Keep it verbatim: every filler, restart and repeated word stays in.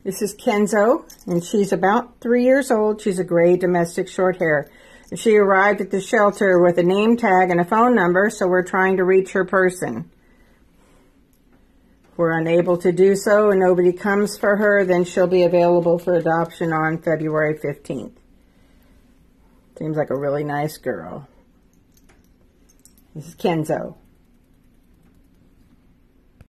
This is Kenzo, and she's about three years old. She's a gray domestic short hair. She arrived at the shelter with a name tag and a phone number, so we're trying to reach her person. If we're unable to do so and nobody comes for her, then she'll be available for adoption on February fifteenth. Seems like a really nice girl. This is Kenzo.